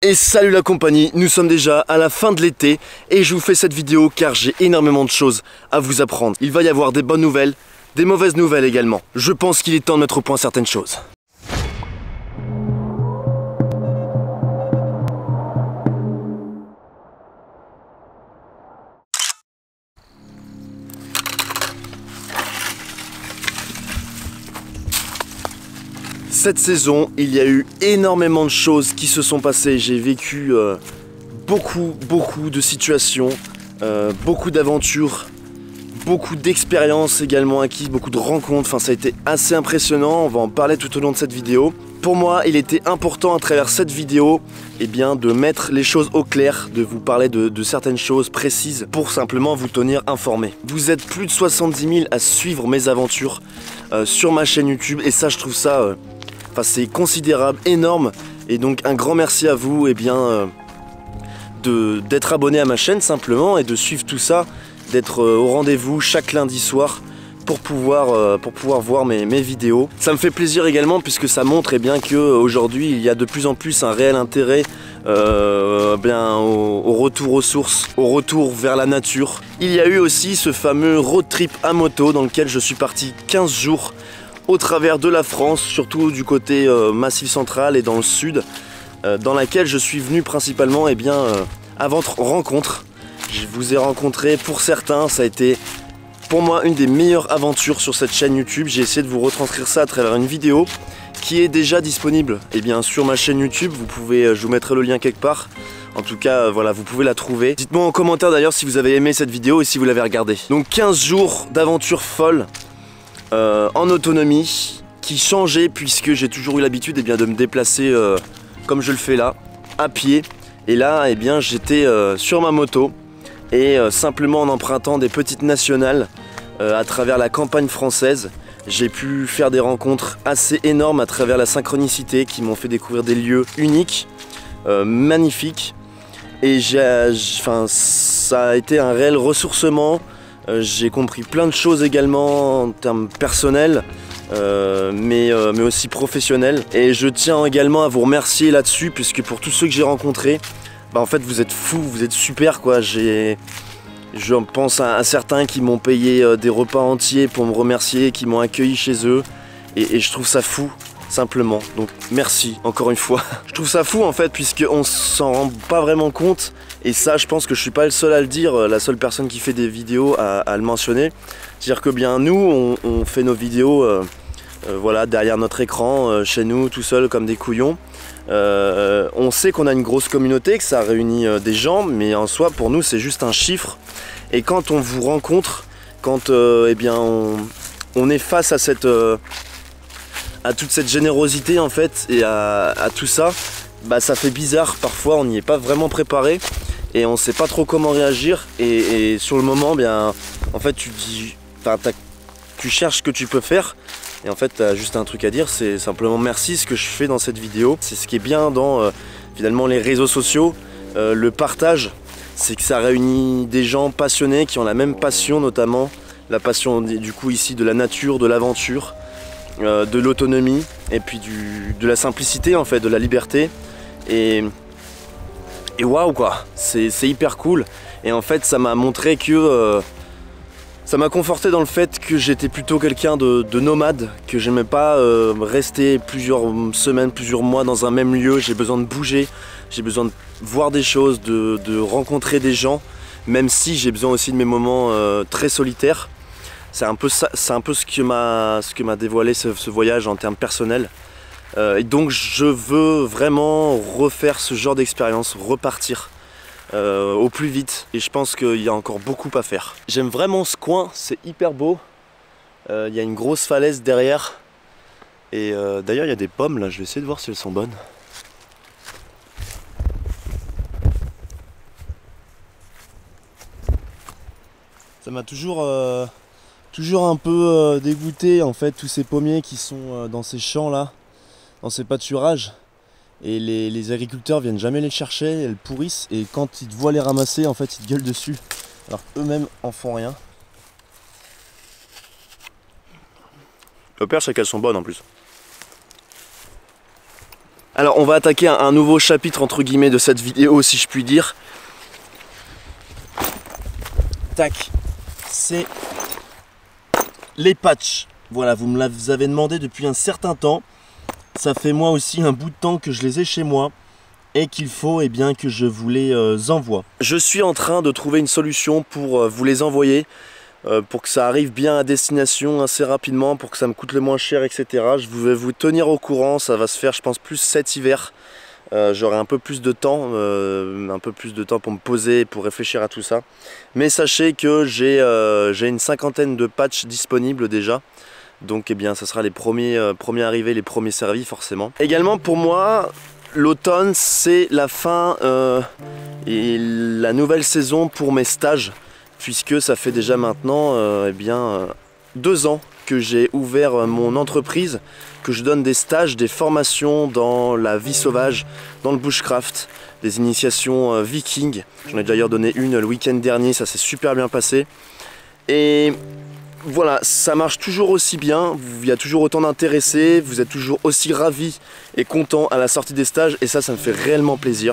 Et salut la compagnie, nous sommes déjà à la fin de l'été et je vous fais cette vidéo car j'ai énormément de choses à vous apprendre. Il va y avoir des bonnes nouvelles, des mauvaises nouvelles également. Je pense qu'il est temps de mettre au point certaines choses. Cette saison, il y a eu énormément de choses qui se sont passées. J'ai vécu beaucoup de situations, beaucoup d'aventures, beaucoup d'expériences également acquises, beaucoup de rencontres. Enfin, ça a été assez impressionnant. On va en parler tout au long de cette vidéo. Pour moi, il était important à travers cette vidéo de mettre les choses au clair, de vous parler de certaines choses précises pour simplement vous tenir informé. Vous êtes plus de 70 000 à suivre mes aventures sur ma chaîne YouTube et ça, je trouve ça... c'est considérable, énorme, et donc un grand merci à vous d'être abonné à ma chaîne simplement et de suivre tout ça, d'être au rendez-vous chaque lundi soir pour pouvoir voir mes vidéos. Ça me fait plaisir également puisque ça montre qu'aujourd'hui il y a de plus en plus un réel intérêt au retour aux sources, au retour vers la nature. Il y a eu aussi ce fameux road trip à moto dans lequel je suis parti 15 jours au travers de la France, surtout du côté Massif Central et dans le sud, dans laquelle je suis venu principalement à votre rencontre. Je vous ai rencontré, pour certains, ça a été pour moi une des meilleures aventures sur cette chaîne YouTube. J'ai essayé de vous retranscrire ça à travers une vidéo qui est déjà disponible sur ma chaîne YouTube. Vous pouvez, je vous mettrai le lien quelque part. En tout cas, voilà, vous pouvez la trouver. Dites-moi en commentaire d'ailleurs si vous avez aimé cette vidéo et si vous l'avez regardée. Donc 15 jours d'aventure folle. En autonomie, qui changeait puisque j'ai toujours eu l'habitude de me déplacer comme je le fais là, à pied. Et là, j'étais sur ma moto et simplement en empruntant des petites nationales à travers la campagne française, j'ai pu faire des rencontres assez énormes à travers la synchronicité qui m'ont fait découvrir des lieux uniques, magnifiques. Et ça a été un réel ressourcement. J'ai compris plein de choses également en termes personnels, mais aussi professionnels. Et je tiens également à vous remercier là-dessus, puisque pour tous ceux que j'ai rencontrés, en fait vous êtes fous, vous êtes super quoi. Je pense à certains qui m'ont payé des repas entiers pour me remercier, qui m'ont accueilli chez eux, et je trouve ça fou. Simplement, donc merci encore une fois. Je trouve ça fou en fait puisqu'on s'en rend pas vraiment compte et ça je pense que je suis pas le seul à le dire, la seule personne qui fait des vidéos à le mentionner. C'est-à-dire que nous on fait nos vidéos voilà, derrière notre écran, chez nous tout seul comme des couillons. On sait qu'on a une grosse communauté, que ça réunit des gens, mais en soi pour nous c'est juste un chiffre. Et quand on vous rencontre, quand on est face à à toute cette générosité en fait et à tout ça, ça fait bizarre parfois, on n'y est pas vraiment préparé et on sait pas trop comment réagir et sur le moment en fait tu cherches ce que tu peux faire et en fait tu as juste un truc à dire, c'est simplement merci. Ce que je fais dans cette vidéo, c'est ce qui est bien dans finalement les réseaux sociaux, le partage, c'est que ça réunit des gens passionnés qui ont la même passion, notamment la passion du coup ici de la nature, de l'aventure, de l'autonomie et puis de la simplicité en fait, de la liberté et waouh quoi, c'est hyper cool. Et en fait ça m'a montré que ça m'a conforté dans le fait que j'étais plutôt quelqu'un de nomade, que j'aimais pas rester plusieurs semaines, plusieurs mois dans un même lieu. J'ai besoin de bouger, j'ai besoin de voir des choses, de rencontrer des gens, même si j'ai besoin aussi de mes moments très solitaires. C'est un peu ce que m'a dévoilé ce voyage en termes personnels. Et donc je veux vraiment refaire ce genre d'expérience, repartir au plus vite. Et je pense qu'il y a encore beaucoup à faire. J'aime vraiment ce coin, c'est hyper beau. Il y a une grosse falaise derrière. Et d'ailleurs il y a des pommes là, je vais essayer de voir si elles sont bonnes. Ça m'a toujours un peu dégoûté en fait, tous ces pommiers qui sont dans ces champs là, dans ces pâturages, et les agriculteurs viennent jamais les chercher, elles pourrissent et quand ils te voient les ramasser en fait ils te gueulent dessus alors qu'eux-mêmes en font rien. Le pire c'est qu'elles sont bonnes en plus. Alors on va attaquer un nouveau chapitre entre guillemets de cette vidéo si je puis dire. Tac, c'est les patchs. Voilà, vous me les avez demandé depuis un certain temps. Ça fait moi aussi un bout de temps que je les ai chez moi et qu'il faut bien que je vous les envoie. Je suis en train de trouver une solution pour vous les envoyer, pour que ça arrive bien à destination assez rapidement, pour que ça me coûte le moins cher, etc. Je vais vous tenir au courant, ça va se faire je pense plus cet hiver. J'aurai un peu plus de temps, pour me poser, pour réfléchir à tout ça. Mais sachez que j'ai une cinquantaine de patchs disponibles déjà. Donc ça sera les premiers arrivés, les premiers servis forcément. Également pour moi, l'automne c'est la fin et la nouvelle saison pour mes stages. Puisque ça fait déjà maintenant 2 ans que j'ai ouvert mon entreprise, que je donne des stages, des formations dans la vie sauvage, dans le bushcraft, des initiations vikings. J'en ai d'ailleurs donné une le week-end dernier, ça s'est super bien passé. Et voilà, ça marche toujours aussi bien, il y a toujours autant d'intéressés, vous êtes toujours aussi ravis et contents à la sortie des stages et ça me fait réellement plaisir.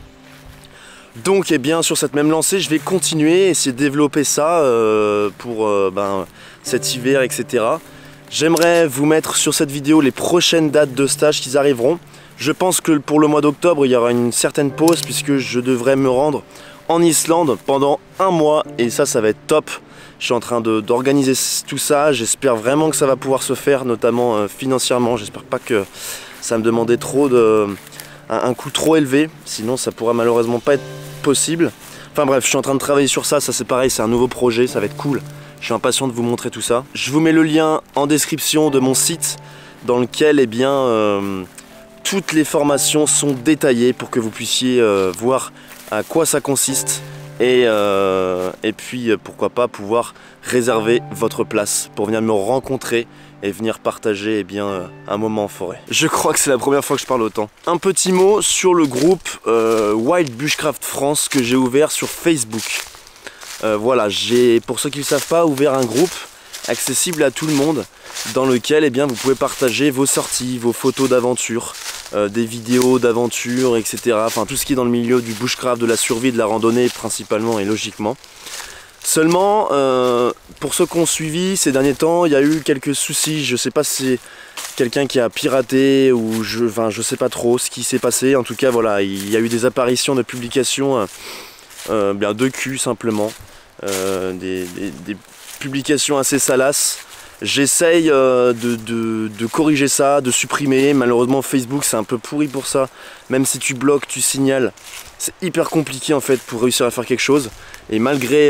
Donc sur cette même lancée, je vais continuer, essayer de développer ça pour cet hiver, etc. J'aimerais vous mettre sur cette vidéo les prochaines dates de stage qui arriveront. Je pense que pour le mois d'octobre, il y aura une certaine pause puisque je devrais me rendre en Islande pendant 1 mois et ça va être top. Je suis en train d'organiser tout ça, j'espère vraiment que ça va pouvoir se faire, notamment financièrement. J'espère pas que ça me demandait trop un coût trop élevé, sinon ça pourra malheureusement pas être possible. Enfin bref, je suis en train de travailler sur ça, c'est pareil, c'est un nouveau projet, ça va être cool. Je suis impatient de vous montrer tout ça. Je vous mets le lien en description de mon site dans lequel toutes les formations sont détaillées pour que vous puissiez voir à quoi ça consiste et puis pourquoi pas pouvoir réserver votre place pour venir me rencontrer et venir partager un moment en forêt. Je crois que c'est la première fois que je parle autant. Un petit mot sur le groupe Wild Bushcraft France que j'ai ouvert sur Facebook. Voilà, j'ai, pour ceux qui ne le savent pas, ouvert un groupe accessible à tout le monde dans lequel vous pouvez partager vos sorties, vos photos d'aventure, des vidéos d'aventure, etc. Enfin tout ce qui est dans le milieu du bushcraft, de la survie, de la randonnée principalement et logiquement. Seulement, pour ceux qui ont suivi ces derniers temps, il y a eu quelques soucis. Je sais pas si c'est quelqu'un qui a piraté ou je sais pas trop ce qui s'est passé. En tout cas, voilà, il y a eu des apparitions de publications de cul simplement, des publications assez salaces. J'essaye de corriger ça, de supprimer. Malheureusement, Facebook c'est un peu pourri pour ça. Même si tu bloques, tu signales, c'est hyper compliqué en fait pour réussir à faire quelque chose. Et malgré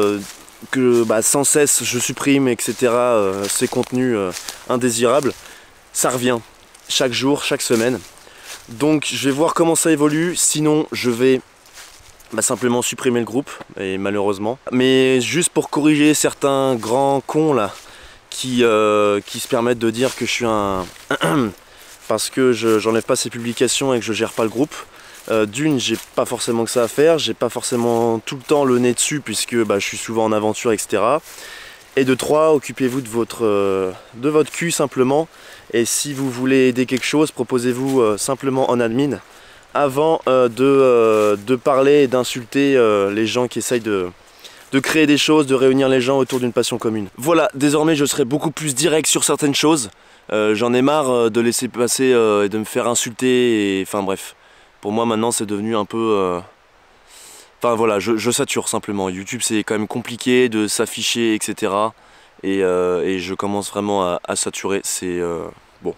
que sans cesse je supprime, etc., ces contenus indésirables, ça revient chaque jour, chaque semaine. Donc je vais voir comment ça évolue. Sinon, je vais simplement supprimer le groupe, et malheureusement. Mais juste pour corriger certains grands cons là, qui se permettent de dire que je suis un... parce que j'enlève pas ces publications et que je gère pas le groupe. D'une, j'ai pas forcément que ça à faire, j'ai pas forcément tout le temps le nez dessus puisque je suis souvent en aventure, etc. Et de 3, occupez-vous de votre cul simplement. Et si vous voulez aider quelque chose, proposez-vous simplement en admin avant de parler et d'insulter les gens qui essayent de créer des choses, de réunir les gens autour d'une passion commune. Voilà, désormais je serai beaucoup plus direct sur certaines choses. J'en ai marre de laisser passer et de me faire insulter, et enfin bref. Pour moi maintenant c'est devenu un peu... Enfin voilà, je sature simplement. YouTube c'est quand même compliqué de s'afficher, etc. Et je commence vraiment à saturer, c'est... bon.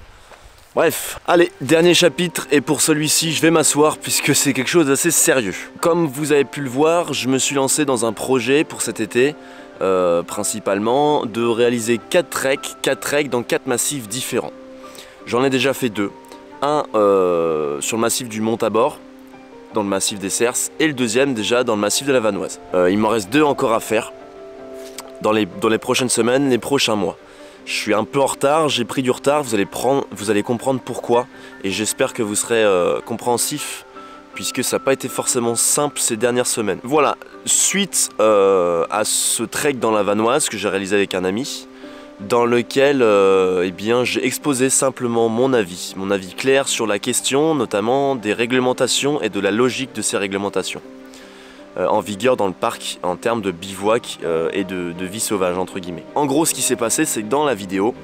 Bref, allez, dernier chapitre, et pour celui-ci je vais m'asseoir puisque c'est quelque chose d'assez sérieux. Comme vous avez pu le voir, je me suis lancé dans un projet pour cet été, principalement, de réaliser 4 treks dans 4 massifs différents. J'en ai déjà fait 2. Un sur le massif du Mont-Tabor, dans le massif des Cerces, et le deuxième déjà dans le massif de la Vanoise. Il m'en reste 2 encore à faire dans les prochaines semaines, les prochains mois. Je suis un peu en retard, j'ai pris du retard, vous allez comprendre pourquoi, et j'espère que vous serez compréhensifs puisque ça n'a pas été forcément simple ces dernières semaines. Voilà, suite à ce trek dans la Vanoise que j'ai réalisé avec un ami, dans lequel eh bien, j'ai exposé simplement mon avis clair sur la question, notamment des réglementations et de la logique de ces réglementations en vigueur dans le parc en termes de bivouac et de vie sauvage entre guillemets. En gros, ce qui s'est passé, c'est que dans la vidéo,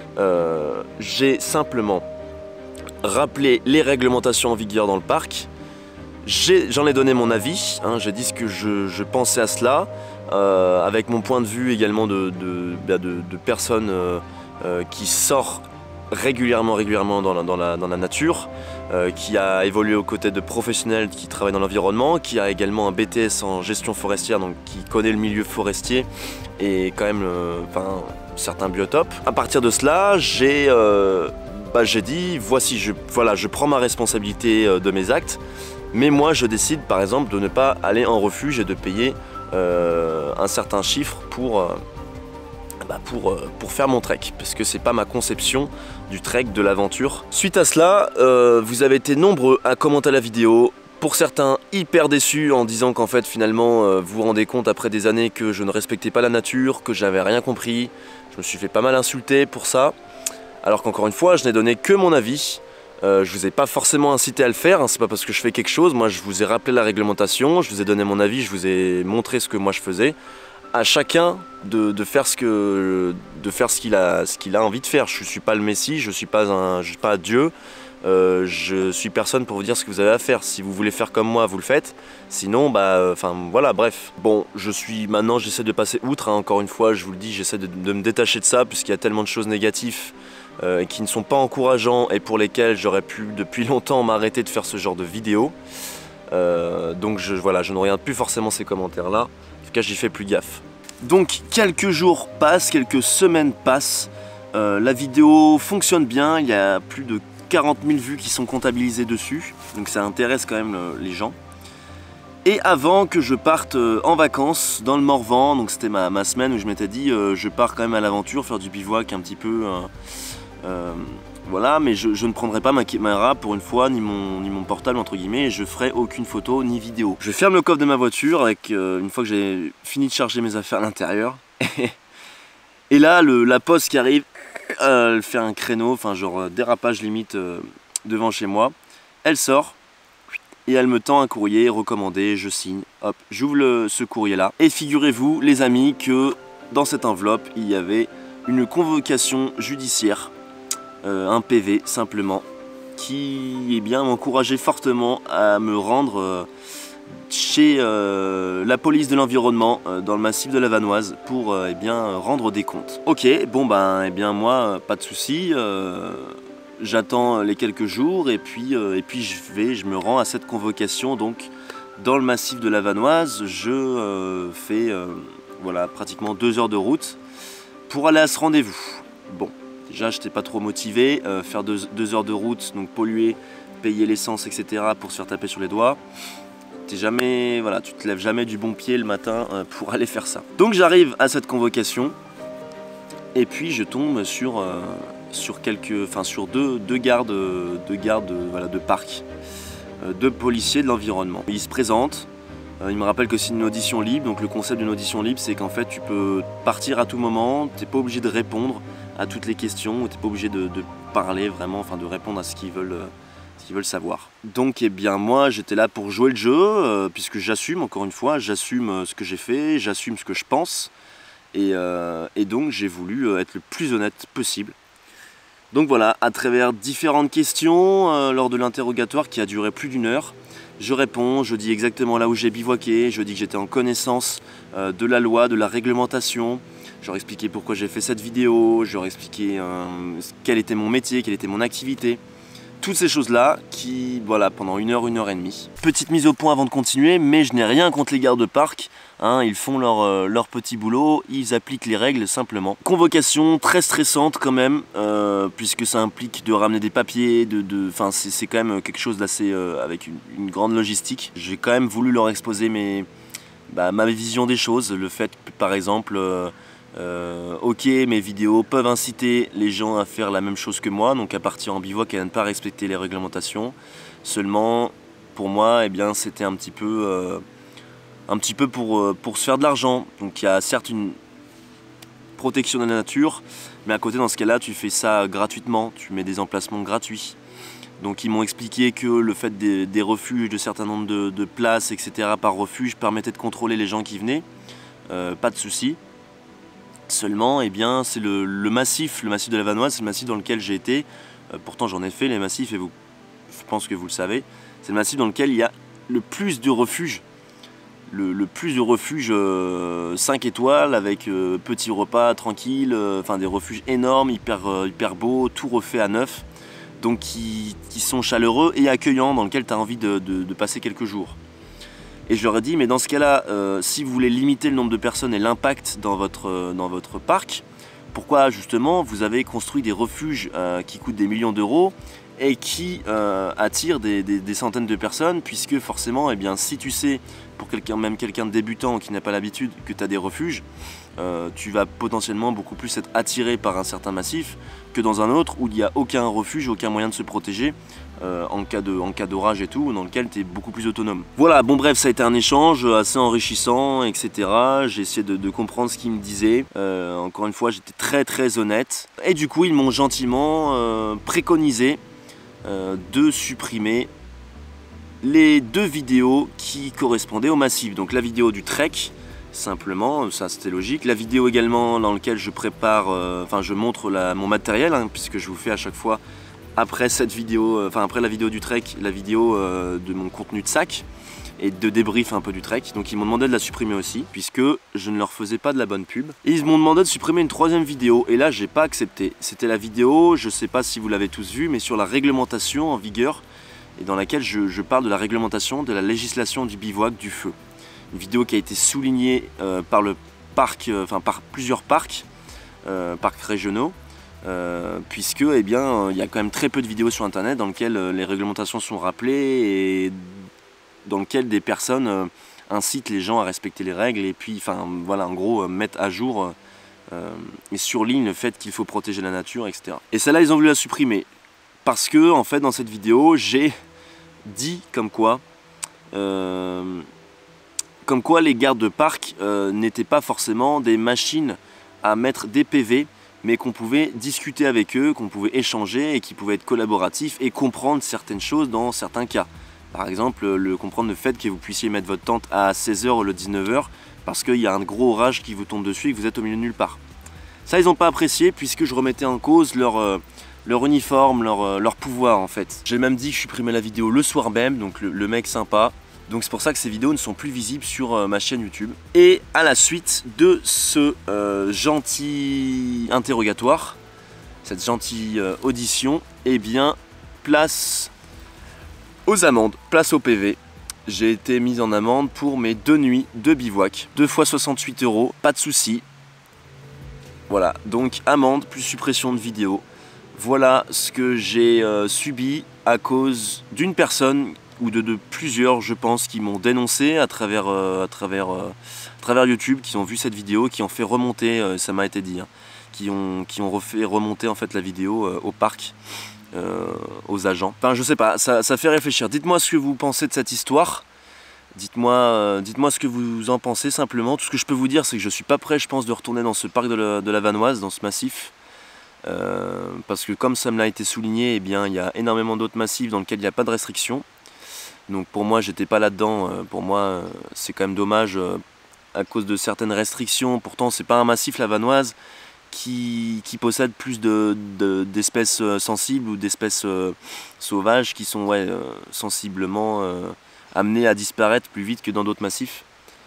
j'ai simplement rappelé les réglementations en vigueur dans le parc. J'en ai donné mon avis, hein, j'ai dit ce que je pensais à cela, avec mon point de vue également de personnes qui sort régulièrement dans la nature, qui a évolué aux côtés de professionnels qui travaillent dans l'environnement, qui a également un BTS en gestion forestière, donc qui connaît le milieu forestier et quand même certains biotopes. À partir de cela, j'ai dit, voici, je prends ma responsabilité de mes actes, mais moi je décide par exemple de ne pas aller en refuge et de payer un certain chiffre pour faire mon trek, parce que c'est pas ma conception du trek, de l'aventure. Suite à cela, vous avez été nombreux à commenter la vidéo, pour certains hyper déçus en disant qu'en fait finalement vous vous rendez compte après des années que je ne respectais pas la nature, que j'avais rien compris. Je me suis fait pas mal insulter pour ça, alors qu'encore une fois je n'ai donné que mon avis. Je vous ai pas forcément incité à le faire, hein, c'est pas parce que je fais quelque chose, moi je vous ai rappelé la réglementation, je vous ai donné mon avis, je vous ai montré ce que moi je faisais. À chacun de faire ce qu'il a envie de faire. Je suis pas le Messie, je suis pas Dieu, je suis personne pour vous dire ce que vous avez à faire. Si vous voulez faire comme moi, vous le faites. Sinon, voilà, bref. Bon, maintenant j'essaie de passer outre, hein, encore une fois, je vous le dis, j'essaie de me détacher de ça, puisqu'il y a tellement de choses négatives qui ne sont pas encourageants et pour lesquels j'aurais pu depuis longtemps m'arrêter de faire ce genre de vidéos. Donc voilà, je ne regarde plus forcément ces commentaires là. En tout cas, j'y fais plus gaffe. Donc quelques jours passent, quelques semaines passent, la vidéo fonctionne bien, il y a plus de 40 000 vues qui sont comptabilisées dessus, donc ça intéresse quand même les gens. Et avant que je parte en vacances dans le Morvan, donc c'était ma semaine où je m'étais dit je pars quand même à l'aventure, faire du bivouac un petit peu, voilà, mais je ne prendrai pas ma caméra pour une fois, ni mon portable entre guillemets, et je ferai aucune photo ni vidéo. Je ferme le coffre de ma voiture avec une fois que j'ai fini de charger mes affaires à l'intérieur. Et là, la poste qui arrive, elle fait un créneau, enfin genre dérapage limite devant chez moi. Elle sort et elle me tend un courrier recommandé, je signe, hop, j'ouvre ce courrier là. Et figurez-vous les amis que dans cette enveloppe, il y avait une convocation judiciaire. Un PV simplement qui m'encourageait fortement à me rendre chez la police de l'environnement dans le massif de la Vanoise pour rendre des comptes. Ok, bon moi pas de souci, j'attends les quelques jours et puis je me rends à cette convocation donc dans le massif de la Vanoise. Je fais voilà, pratiquement 2 heures de route pour aller à ce rendez-vous. Bon. Déjà, je n'étais pas trop motivé, faire 2 heures de route, donc polluer, payer l'essence, etc. pour se faire taper sur les doigts. Tu te lèves jamais du bon pied le matin pour aller faire ça. Donc j'arrive à cette convocation et puis je tombe sur deux gardes de parc, 2 policiers de l'environnement. Ils se présentent. Il me rappelle que c'est une audition libre, donc le concept d'une audition libre, c'est qu'en fait tu peux partir à tout moment, tu n'es pas obligé de répondre à toutes les questions, tu n'es pas obligé de parler vraiment, enfin de répondre à ce qu'ils veulent savoir. Donc moi j'étais là pour jouer le jeu, puisque j'assume, encore une fois, j'assume ce que j'ai fait, j'assume ce que je pense, et donc j'ai voulu être le plus honnête possible. Donc voilà, à travers différentes questions, lors de l'interrogatoire qui a duré plus d'1 heure, je réponds, je dis exactement là où j'ai bivouaqué, je dis que j'étais en connaissance de la loi, de la réglementation. Je leur expliqué pourquoi j'ai fait cette vidéo, je leur expliqué quel était mon métier, quelle était mon activité. Toutes ces choses-là qui, voilà, pendant 1 heure, 1 heure et demie. Petite mise au point avant de continuer, mais je n'ai rien contre les gardes de parc. Hein, ils font leur petit boulot, ils appliquent les règles simplement. Convocation très stressante quand même, puisque ça implique de ramener des papiers, c'est quand même quelque chose d'assez avec une grande logistique. J'ai quand même voulu leur exposer ma vision des choses, le fait que par exemple, ok, mes vidéos peuvent inciter les gens à faire la même chose que moi, donc à partir en bivouac et à ne pas respecter les réglementations. Seulement, pour moi, c'était un petit peu pour se faire de l'argent. Donc il y a certes protection de la nature, mais à côté dans ce cas-là tu fais ça gratuitement, tu mets des emplacements gratuits. Donc ils m'ont expliqué que le fait des refuges, de certain nombre de places, etc. par refuge permettait de contrôler les gens qui venaient, pas de souci. Seulement, eh bien, c'est le massif de la Vanoise, c'est le massif dans lequel j'ai été. Pourtant j'en ai fait les massifs et je pense que vous le savez. C'est le massif dans lequel il y a le plus de refuges. Le plus de refuges 5 étoiles avec petits repas tranquilles, enfin des refuges énormes, hyper beaux, tout refait à neuf. Donc qui sont chaleureux et accueillants, dans lesquels tu as envie de passer quelques jours. Et je leur ai dit, mais dans ce cas-là, si vous voulez limiter le nombre de personnes et l'impact dans votre parc, pourquoi justement vous avez construit des refuges qui coûtent des millions d'euros et qui attirent des centaines de personnes, puisque forcément, eh bien, si tu sais, pour même quelqu'un de débutant qui n'a pas l'habitude, que tu as des refuges, tu vas potentiellement beaucoup plus être attiré par un certain massif que dans un autre où il n'y a aucun refuge, aucun moyen de se protéger en cas d'orage et tout, dans lequel tu es beaucoup plus autonome. Voilà, bon bref, ça a été un échange assez enrichissant, etc. J'ai essayé de comprendre ce qu'ils me disaient. Encore une fois, j'étais très honnête. Et du coup, ils m'ont gentiment préconisé de supprimer les 2 vidéos qui correspondaient au massif. Donc la vidéo du trek, simplement, ça c'était logique. La vidéo également dans laquelle je prépare, enfin je montre mon matériel, hein, puisque je vous fais à chaque fois, après cette vidéo, après la vidéo du trek, la vidéo de mon contenu de sac et de débrief un peu du trek. Donc ils m'ont demandé de la supprimer aussi, puisque je ne leur faisais pas de la bonne pub. Et ils m'ont demandé de supprimer une 3e vidéo, et là j'ai pas accepté. C'était la vidéo, je sais pas si vous l'avez tous vu, mais sur la réglementation en vigueur, et dans laquelle je parle de la réglementation de la législation du bivouac, du feu. Une vidéo qui a été soulignée par le parc, par plusieurs parcs régionaux, puisque eh bien, il y a quand même très peu de vidéos sur internet dans lesquelles les réglementations sont rappelées et dans lesquelles des personnes incitent les gens à respecter les règles et puis voilà, en gros mettent à jour et surlignent le fait qu'il faut protéger la nature, etc. Et celle-là ils ont voulu la supprimer parce que en fait dans cette vidéo j'ai dit comme quoi les gardes de parc n'étaient pas forcément des machines à mettre des PV, mais qu'on pouvait discuter avec eux, qu'on pouvait échanger et qui pouvaient être collaboratifs et comprendre certaines choses dans certains cas. Par exemple, comprendre le fait que vous puissiez mettre votre tente à 16 h ou le 19 h parce qu'il y a un gros orage qui vous tombe dessus et que vous êtes au milieu de nulle part. Ça, ils n'ont pas apprécié puisque je remettais en cause leur uniforme, leur pouvoir en fait. J'ai même dit que je supprimais la vidéo le soir même, donc le mec sympa. Donc c'est pour ça que ces vidéos ne sont plus visibles sur ma chaîne YouTube. Et à la suite de ce gentil interrogatoire, cette gentille audition, eh bien, place aux amendes, place au PV. J'ai été mis en amende pour mes 2 nuits de bivouac. 2 fois 68 €, pas de souci. Voilà, donc amende plus suppression de vidéos. Voilà ce que j'ai subi à cause d'une personne ou de plusieurs, je pense, qui m'ont dénoncé à travers YouTube, qui ont vu cette vidéo, qui ont fait remonter, ça m'a été dit, hein, qui ont refait remonter en fait la vidéo au parc, aux agents. Enfin, je sais pas, ça fait réfléchir. Dites-moi ce que vous pensez de cette histoire. Dites-moi ce que vous en pensez simplement. Tout ce que je peux vous dire, c'est que je suis pas prêt, je pense, de retourner dans ce parc de la Vanoise, dans ce massif. Parce que comme ça me l'a été souligné, eh bien, il y a énormément d'autres massifs dans lesquels il n'y a pas de restrictions. Donc pour moi, j'étais pas là-dedans. Pour moi, c'est quand même dommage à cause de certaines restrictions. Pourtant, c'est pas un massif, la Vanoise, qui possède plus d'espèces sensibles ou d'espèces sauvages qui sont sensiblement amenées à disparaître plus vite que dans d'autres massifs.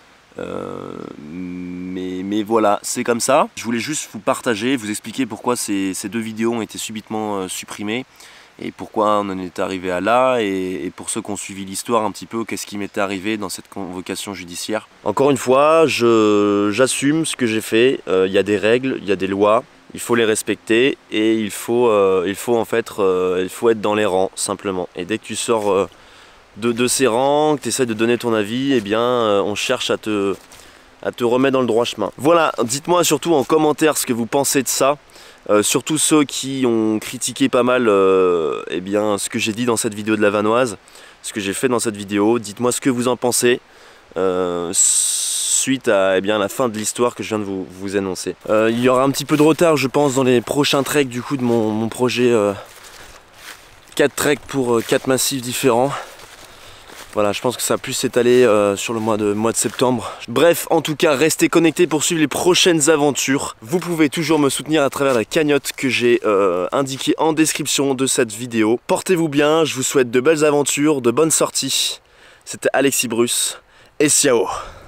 Mais voilà, c'est comme ça. Je voulais juste vous partager, vous expliquer pourquoi ces 2 vidéos ont été subitement supprimées et pourquoi on en est arrivé à là, et pour ceux qui ont suivi l'histoire un petit peu, qu'est-ce qui m'était arrivé dans cette convocation judiciaire. Encore une fois, j'assume ce que j'ai fait. Il y a des règles, il y a des lois, il faut les respecter et il faut être dans les rangs simplement. Et dès que tu sors de ces rangs, que tu essaies de donner ton avis, eh bien on cherche à te remettre dans le droit chemin. Voilà, dites-moi surtout en commentaire ce que vous pensez de ça. Surtout ceux qui ont critiqué pas mal eh bien, ce que j'ai dit dans cette vidéo de la Vanoise, ce que j'ai fait dans cette vidéo. Dites-moi ce que vous en pensez. suite à eh bien, la fin de l'histoire que je viens de vous annoncer. Il y aura un petit peu de retard je pense dans les prochains treks du coup de mon projet 4 treks pour 4 massifs différents. Voilà, je pense que ça a pu s'étaler sur le mois de septembre. Bref, en tout cas, restez connectés pour suivre les prochaines aventures. Vous pouvez toujours me soutenir à travers la cagnotte que j'ai indiquée en description de cette vidéo. Portez-vous bien, je vous souhaite de belles aventures, de bonnes sorties. C'était Alexis Bruce et ciao.